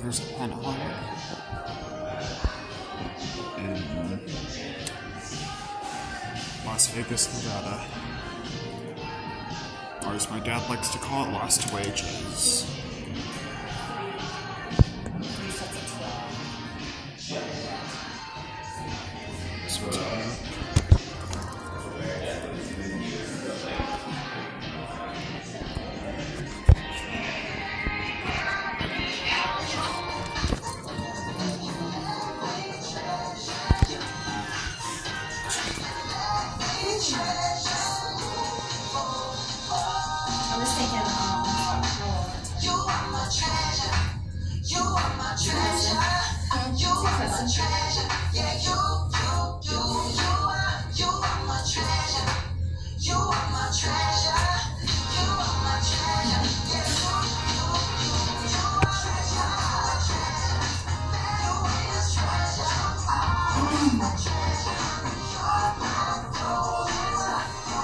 There's Anaheim. In Las Vegas, Nevada. Or as my dad likes to call it, Lost Wages. I was thinking, you are my treasure. You are my treasure. You are my treasure. Yeah, you are my treasure. You are my treasure. You are my treasure. Yeah, you are treasure. You are my treasure. I'm my treasure. You're my treasure.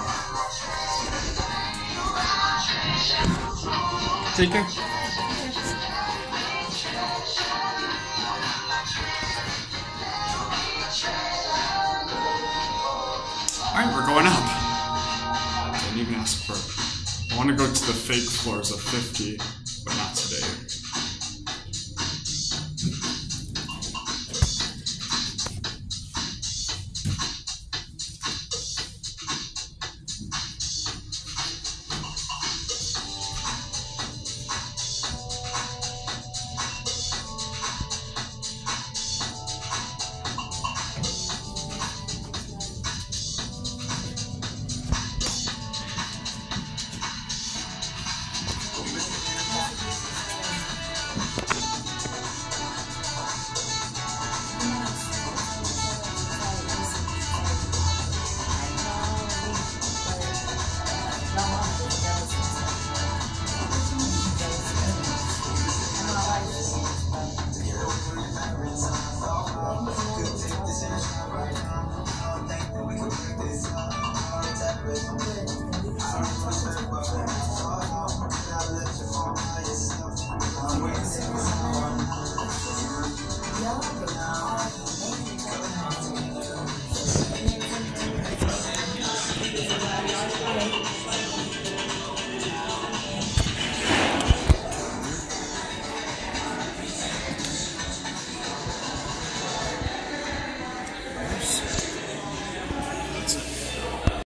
Take care. Alright, we're going up. Didn't even ask for it. I want to go to the fake floors of 50, but not today.